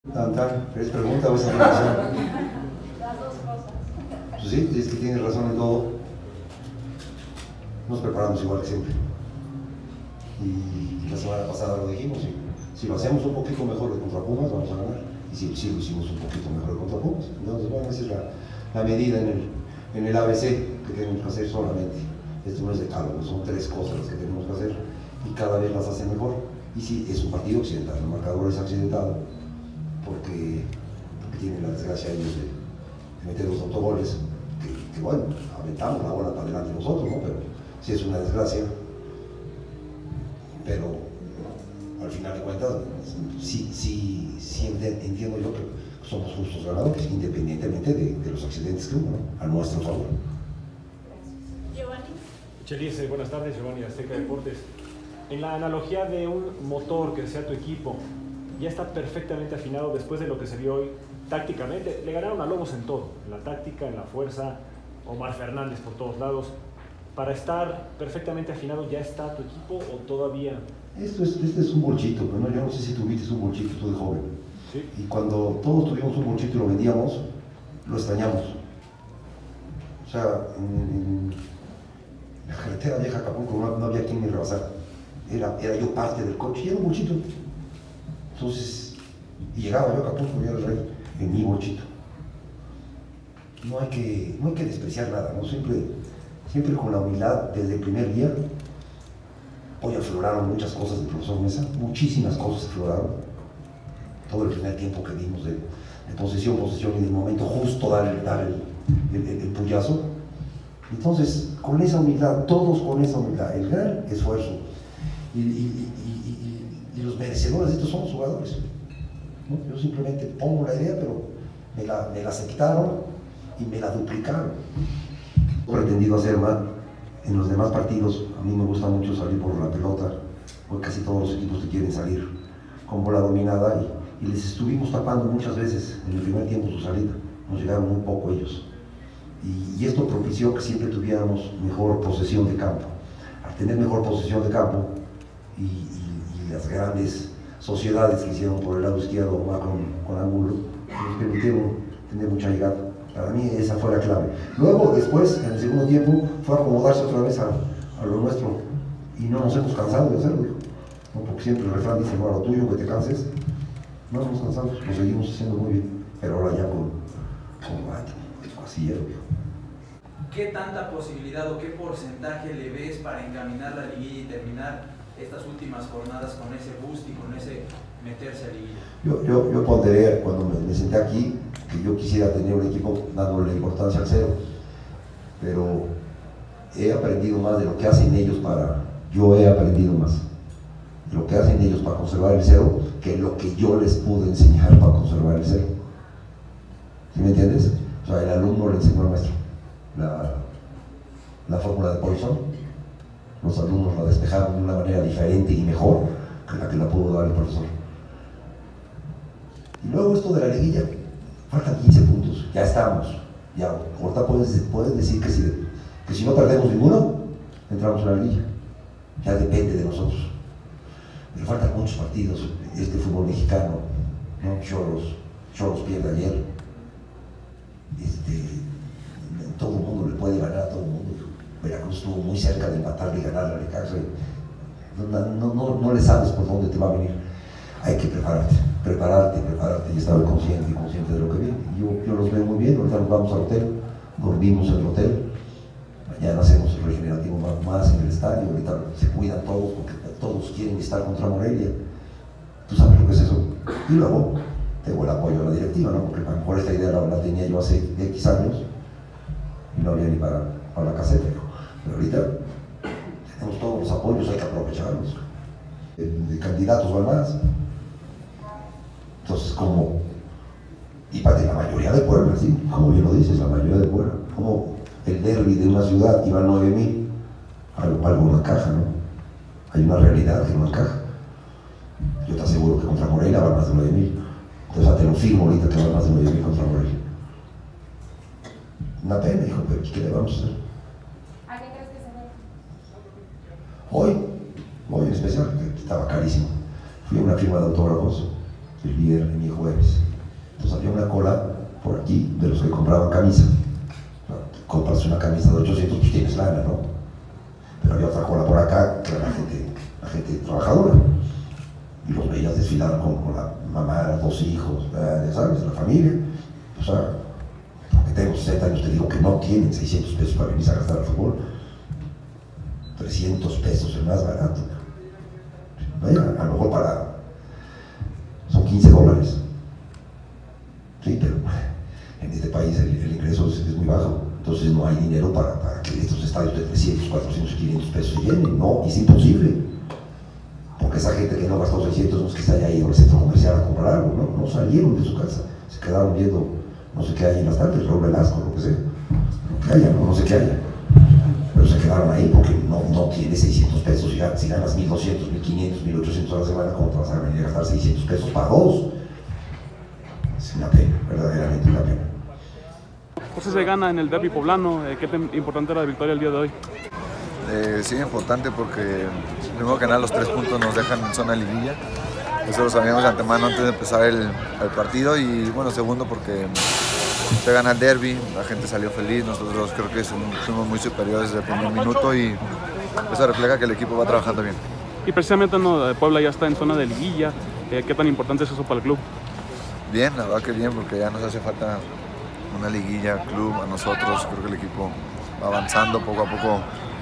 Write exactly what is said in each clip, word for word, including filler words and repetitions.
Tan, tan, ¿es pregunta o es afirmación? Las dos cosas. Pues sí, es que tienes razón en todo. Nos preparamos igual que siempre. Y la semana pasada lo dijimos, y si lo hacemos un poquito mejor de contra Pumas, vamos a ganar. Y si, si lo hicimos un poquito mejor de contra Pumas. Entonces, bueno, esa es la, la medida en el, en el A B C que tenemos que hacer solamente. Esto no es decálogo, son tres cosas las que tenemos que hacer y cada vez las hacen mejor. Y si es un partido accidental, el marcador es accidentado, porque, porque tienen la desgracia ellos de, de meter los autogoles, que, que bueno, aventamos la bola para adelante nosotros, ¿no? Pero sí es una desgracia, pero al final de cuentas, sí, sí, sí entiendo yo que somos justos ganadores, independientemente de, de los accidentes que hubo, ¿no? A nuestro favor. Giovanni. Chelis, buenas tardes, Giovanni de Azteca Deportes. En la analogía de un motor que sea tu equipo, ya está perfectamente afinado después de lo que se vio hoy tácticamente. Le ganaron a Lobos en todo, en la táctica, en la fuerza, Omar Fernández por todos lados. Para estar perfectamente afinado, ¿ya está tu equipo o todavía? Esto es, este es un bolchito, pero no, yo no sé si tuviste un bolchito tú de joven. ¿Sí? Y cuando todos tuvimos un bolchito y lo vendíamos, lo extrañamos. O sea, en, en la carretera vieja Acapulco no, no había quien me rebasara. Era, era yo parte del coche y era un bolchito. Entonces, y llegaba yo a Acapulco y era el rey en mi bolchito. No hay que, no hay que despreciar nada, ¿no? Siempre, siempre con la humildad desde el primer día. Hoy afloraron muchas cosas del profesor Mesa, muchísimas cosas afloraron. Todo el primer tiempo que vimos de, de posesión, posesión y de momento justo dar el, dar el, el, el, el puyazo. Entonces, con esa humildad, todos con esa humildad, el gran esfuerzo. Y, y, y, y, y los merecedores de estos son los jugadores, ¿no? Yo simplemente pongo la idea, pero me la, me la aceptaron y me la duplicaron. He pretendido hacer más en los demás partidos. A mí me gusta mucho salir por la pelota, porque casi todos los equipos te quieren salir con bola dominada y, y les estuvimos tapando muchas veces en el primer tiempo su salida. Nos llegaron muy poco ellos y, y esto propició que siempre tuviéramos mejor posesión de campo. Al tener mejor posesión de campo y, y, y las grandes sociedades que hicieron por el lado izquierdo más con, con ángulo, nos permitieron tener mucha llegada. Para mí esa fue la clave. Luego, después, en el segundo tiempo, fue acomodarse otra vez a, a lo nuestro y no nos hemos cansado de hacerlo, ¿no? Porque siempre el refrán dice, no, a lo tuyo que te canses. No nos hemos cansado, lo seguimos haciendo muy bien, pero ahora ya con, con así es. ¿Qué tanta posibilidad o qué porcentaje le ves para encaminar la liguilla y terminar estas últimas jornadas con ese boost y con ese meterse a liguilla? Yo, yo, yo ponderé cuando me, me senté aquí que yo quisiera tener un equipo dándole importancia al cero, pero he aprendido más de lo que hacen ellos para, yo he aprendido más de lo que hacen ellos para conservar el cero que lo que yo les pude enseñar para conservar el cero. ¿Sí me entiendes? O sea, el alumno le enseñó al maestro la, la fórmula de Poisson, los alumnos la despejaron de una manera diferente y mejor que la que la pudo dar el profesor. Y luego esto de la liguilla, faltan quince puntos, ya estamos, ya, ahorita puedes, puedes decir que si, que si no perdemos ninguno, entramos en la liguilla, ya depende de nosotros. Pero faltan muchos partidos, este fútbol mexicano, ¿no? Cholos, Cholos pierde ayer, este, todo el mundo le puede ganar a todo el mundo. Veracruz estuvo muy cerca de empatar y ganar a Necaxa. No, no, no, no le sabes por dónde te va a venir. Hay que prepararte, prepararte, prepararte y estar consciente y consciente de lo que viene. Yo, yo los veo muy bien, ahorita nos vamos al hotel, dormimos en el hotel, mañana hacemos el regenerativo más, más en el estadio, ahorita se cuidan todos porque todos quieren estar contra Morelia. Tú sabes lo que es eso. Y luego tengo el apoyo de la directiva, ¿no? Porque a lo mejor esta idea la, la tenía yo hace X años y no había ni para, para la caseta. Pero ahorita tenemos todos los apoyos, hay que aprovecharlos. De, de candidatos van más. Entonces, como, y para la mayoría de Puebla, ¿sí? Como bien lo dices, la mayoría de Puebla, como el derbi de una ciudad iba a nueve mil, algo, algo no encaja, ¿no? Hay una realidad que no encaja. Yo te aseguro que contra Morelia van más de nueve mil. Entonces, te lo firmo ahorita que van más de nueve mil contra Morelia. Una pena, hijo, pero ¿qué le vamos a hacer? ¿A qué crees que se debe? Hoy, hoy en especial, que estaba carísimo. Fui a una firma de autógrafos el líder en mi jueves. Entonces había una cola por aquí de los que compraban camisas. Compras una camisa de ochocientos, pues tienes lana, ¿no? Pero había otra cola por acá, que era la gente, la gente trabajadora. Y los veías desfilar con, con la mamá, los dos hijos, ya sabes, la familia. O sea, porque tengo sesenta años, te digo que no tienen seiscientos pesos para venir a gastar al fútbol. trescientos pesos el más barato. Vaya, a lo mejor para... son quince dólares. Sí, pero en este país el, el ingreso es, es muy bajo. Entonces no hay dinero para, para que estos estadios de trescientos, cuatrocientos y quinientos pesos se llenen. No, es imposible. Porque esa gente que no gastó seiscientos no es que se haya ido al centro comercial a comprar algo, no, no salieron de su casa. Se quedaron viendo no sé qué hay en las tardes, Raúl Velasco, lo que sea. Lo que haya, no, no sé qué haya. Pero se quedaron ahí porque no, no tienes seiscientos pesos. Si ganas, si ganas mil doscientos, mil quinientos, mil ochocientos a la semana, ¿cómo te vas a venir a gastar seiscientos pesos para dos? Es una pena, verdaderamente una pena. José se gana en el derbi poblano. ¿Qué tan importante era la victoria el día de hoy? Eh, sí, importante porque primero que nada los tres puntos nos dejan en zona de liguilla. Eso lo sabíamos de antemano antes de empezar el, el partido. Y bueno, segundo porque se gana el derbi, la gente salió feliz, nosotros creo que fuimos muy superiores desde el primer minuto y eso refleja que el equipo va trabajando bien. Y precisamente no, Puebla ya está en zona de liguilla. ¿Qué tan importante es eso para el club? Bien, la verdad que bien, porque ya nos hace falta una liguilla, club, a nosotros. Creo que el equipo va avanzando poco a poco.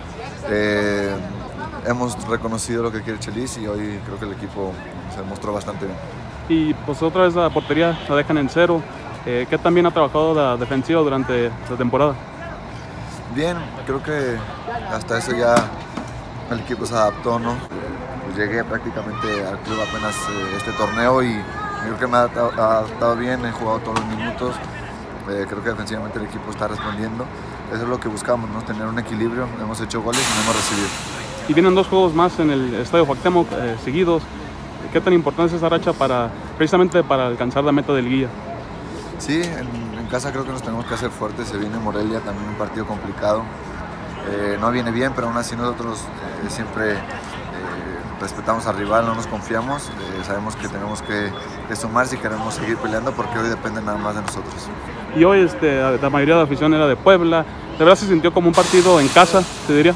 Eh, hemos reconocido lo que quiere Chelis y hoy creo que el equipo se mostró bastante bien. Y pues otra vez la portería la dejan en cero. Eh, ¿Qué tan bien ha trabajado la defensiva durante la temporada? Bien, creo que hasta eso ya el equipo se adaptó, ¿no? Pues llegué prácticamente al club apenas eh, este torneo y creo que me ha adaptado bien, he jugado todos los minutos. Eh, creo que defensivamente el equipo está respondiendo. Eso es lo que buscamos, ¿no? Tener un equilibrio. Hemos hecho goles y no hemos recibido. Y vienen dos juegos más en el Estadio Cuauhtémoc eh, seguidos. ¿Qué tan importante es esa racha para, precisamente para alcanzar la meta de liguilla? Sí, en, en casa creo que nos tenemos que hacer fuertes. Se viene Morelia, también un partido complicado. Eh, no viene bien, pero aún así nosotros eh, siempre eh, respetamos al rival, no nos confiamos. Eh, sabemos que tenemos que, que sumar si queremos seguir peleando porque hoy depende nada más de nosotros. Y hoy este, la mayoría de la afición era de Puebla. ¿De verdad se sintió como un partido en casa, te diría?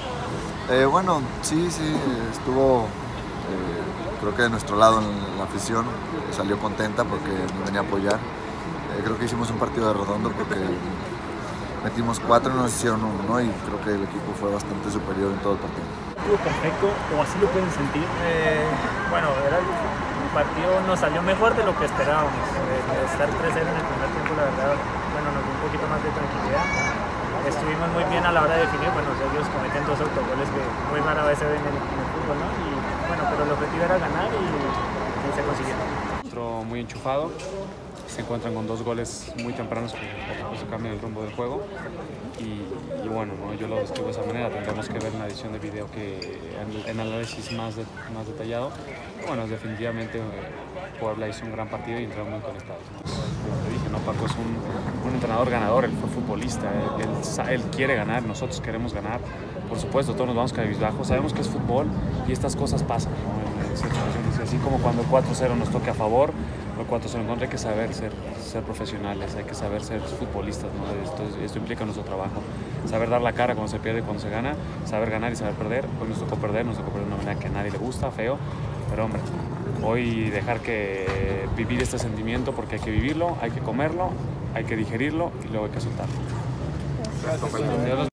Eh, bueno, sí, sí, estuvo, eh, creo que de nuestro lado en la afición, salió contenta porque nos venía a apoyar. Eh, creo que hicimos un partido de redondo porque metimos cuatro y nos hicieron uno, ¿no? Y creo que el equipo fue bastante superior en todo el partido. ¿Estuvo perfecto o así lo pueden sentir? Eh, bueno, era el, el partido nos salió mejor de lo que esperábamos. Eh, estar tres cero en el primer tiempo, la verdad, bueno, nos dio un poquito más de tranquilidad. Estuvimos muy bien a la hora de definir, bueno, ellos cometen dos autogoles que muy rara vez se ven en el, en el fútbol, ¿no? Y bueno, pero el objetivo era ganar y, y se consiguió. Otro muy enchufado, se encuentran con dos goles muy tempranos que por supuesto cambian el rumbo del juego y, y bueno, ¿no? Yo lo describo de esa manera, tendremos que ver en la edición de video que en, en análisis más, de, más detallado. Bueno, definitivamente Puebla hizo un gran partido y entraron muy conectados, ¿no? Como te dije, ¿no? Paco es un, un entrenador ganador, él fue futbolista, él, él, él quiere ganar, nosotros queremos ganar. Por supuesto, todos nos vamos cabizbajos, sabemos que es fútbol y estas cosas pasan, ¿no? En, en situaciones así como cuando el cuatro cero nos toque a favor o el cuatro cero en contra, hay que saber ser, ser profesionales, hay que saber ser futbolistas, ¿no? Esto, esto implica nuestro trabajo, saber dar la cara cuando se pierde y cuando se gana, saber ganar y saber perder. Hoy nos tocó perder, nos tocó perder de una manera que a nadie le gusta, feo, pero hombre, hoy dejar que vivir este sentimiento porque hay que vivirlo, hay que comerlo, hay que digerirlo y luego hay que soltarlo.